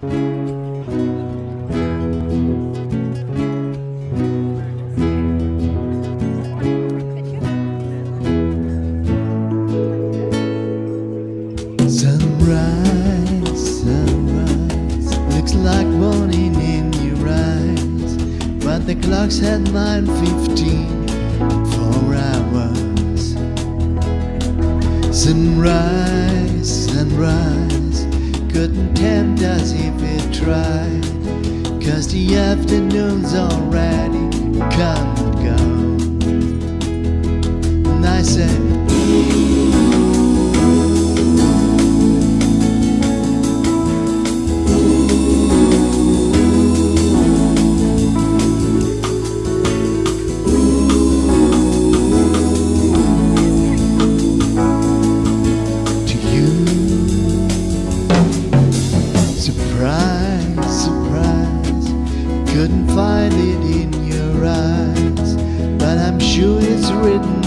Sunrise, sunrise, looks like morning in your eyes, but the clock's at 9:15, 4 hours. Sunrise, sunrise, couldn't tempt us if it tried, 'cause the afternoon's already come and gone. And I said, surprise, surprise, couldn't find it in your eyes, but I'm sure it's written